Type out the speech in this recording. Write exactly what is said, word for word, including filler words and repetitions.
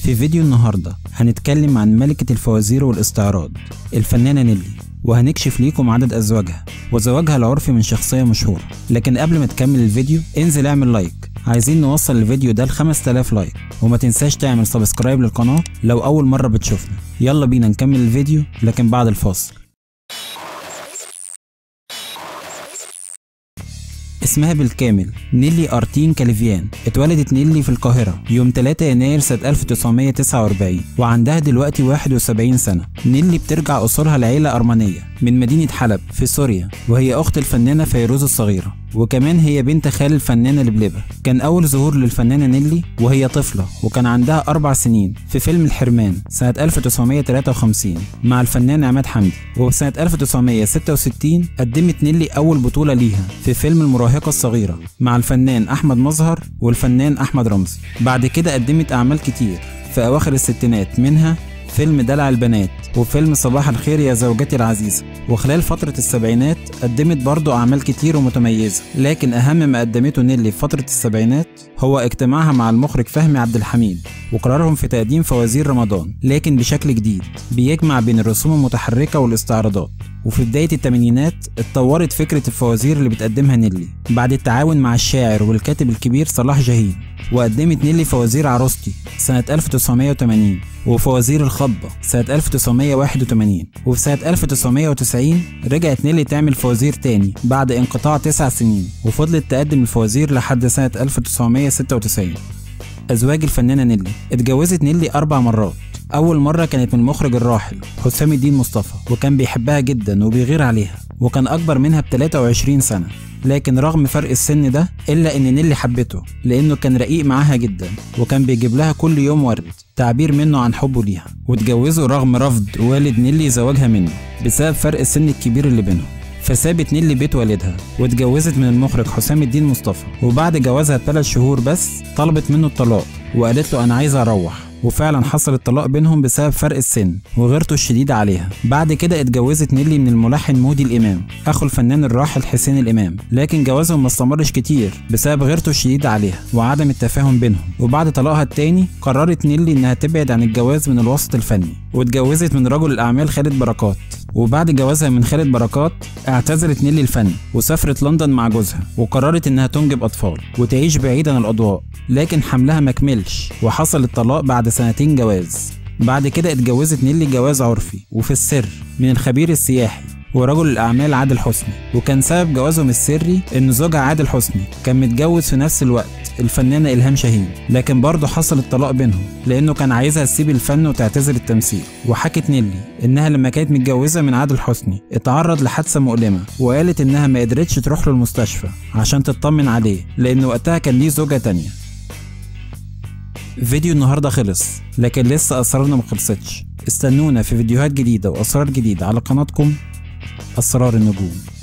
في فيديو النهاردة هنتكلم عن ملكة الفوازير والاستعراض الفنانة نيلي، وهنكشف ليكم عدد أزواجها وزواجها العرفي من شخصية مشهورة. لكن قبل ما تكمل الفيديو انزل اعمل لايك، عايزين نوصل الفيديو ده ل خمسة آلاف لايك، وما تنساش تعمل سبسكرايب للقناة لو أول مرة بتشوفنا. يلا بينا نكمل الفيديو لكن بعد الفاصل. اسمها بالكامل نيلي أرتين كاليفيان. اتولدت نيلي في القاهرة يوم ثلاثة يناير سنة ألف وتسعمية وتسعة وأربعين، وعندها دلوقتي واحد وسبعين سنة. نيلي بترجع أصولها لعيلة أرمنية من مدينة حلب في سوريا، وهي أخت الفنانة فيروز الصغيرة، وكمان هي بنت خال الفنانة لبلبة. كان أول ظهور للفنانة نيلي وهي طفلة وكان عندها أربع سنين في فيلم الحرمان سنة ألف وتسعمية وتلاتة وخمسين مع الفنان عماد حمدي. وسنة ألف وتسعمية وستة وستين قدمت نيلي أول بطولة ليها في فيلم المراهقة الصغيرة مع الفنان أحمد مظهر والفنان أحمد رمزي. بعد كده قدمت أعمال كتير في أواخر الستينات، منها فيلم دلع البنات وفيلم صباح الخير يا زوجتي العزيزة. وخلال فترة السبعينات قدمت برضو أعمال كتير ومتميزة، لكن أهم ما قدمته نيلي في فترة السبعينات هو اجتماعها مع المخرج فهمي عبد الحميد وقرارهم في تقديم فوازير رمضان، لكن بشكل جديد بيجمع بين الرسوم المتحركة والاستعراضات. وفي بداية الثمانينات اتطورت فكرة الفوازير اللي بتقدمها نيلي بعد التعاون مع الشاعر والكاتب الكبير صلاح جاهين. وقدمت نيلي فوازير عروستي سنة ألف وتسعمية وتمانين، وفوازير الخضة سنة ألف وتسعمية وواحد وتمانين، وفي سنة ألف وتسعمية وتسعين رجعت نيلي تعمل فوازير تاني بعد انقطاع تسع سنين، وفضلت تقدم الفوازير لحد سنة ألف وتسعمية وستة وتسعين. أزواج الفنانة نيلي: اتجوزت نيلي أربع مرات. أول مرة كانت من المخرج الراحل حسام الدين مصطفى، وكان بيحبها جدا وبيغير عليها، وكان أكبر منها ب تلاتة وعشرين سنة. لكن رغم فرق السن ده إلا إن نيلي حبته لأنه كان رقيق معاها جدا، وكان بيجيب لها كل يوم ورد تعبير منه عن حبه ليها. واتجوزوا رغم رفض والد نيلي زواجها منه بسبب فرق السن الكبير اللي بينهم، فسابت نيلي بيت والدها واتجوزت من المخرج حسام الدين مصطفى. وبعد جوازها بثلاث شهور بس طلبت منه الطلاق وقالت له أنا عايزة أروح، وفعلا حصل الطلاق بينهم بسبب فرق السن وغيرته الشديدة عليها. بعد كده اتجوزت نيلي من الملحن مودي الإمام أخو الفنان الراحل حسين الإمام، لكن جوازهم ما استمرش كتير بسبب غيرته الشديدة عليها وعدم التفاهم بينهم. وبعد طلاقها التاني قررت نيلي إنها تبعد عن الجواز من الوسط الفني، واتجوزت من رجل الأعمال خالد بركات. وبعد جوازها من خالد بركات اعتزلت نيلي الفن وسافرت لندن مع جوزها، وقررت إنها تنجب أطفال وتعيش بعيد عن الأضواء، لكن حملها مكملش وحصل الطلاق بعد سنتين جواز. بعد كده اتجوزت نيلي جواز عرفي وفي السر من الخبير السياحي ورجل الأعمال عادل حسني، وكان سبب جوازهم السري إن زوجها عادل حسني كان متجوز في نفس الوقت الفنانة إلهام شاهين، لكن برضه حصل الطلاق بينهم لأنه كان عايزها تسيب الفن وتعتزل التمثيل. وحكت نيلي إنها لما كانت متجوزة من عادل حسني اتعرض لحادثة مؤلمة، وقالت إنها ما قدرتش تروح له المستشفى عشان تطمن عليه لأن وقتها كان ليه زوجة تانية. فيديو النهاردة خلص، لكن لسه أسرارنا مخلصتش. استنونا في فيديوهات جديدة وأسرار جديدة على قناتكم أسرار النجوم.